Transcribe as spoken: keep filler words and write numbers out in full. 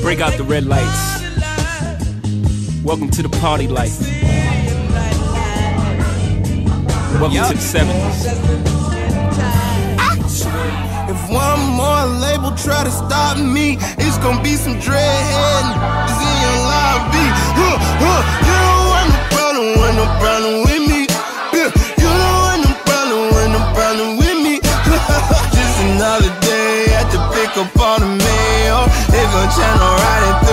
Break out the red lights. Welcome to the party life. Welcome yep. to the seventies. If one more label try to stop me, it's gonna be some dreadhead niggas in your lobby. Huh, huh. You don't want no problem, want no problem with me. Yeah. You don't want no problem, want no problem with me. Just another day, had to pick up on the mail. They gon' channel right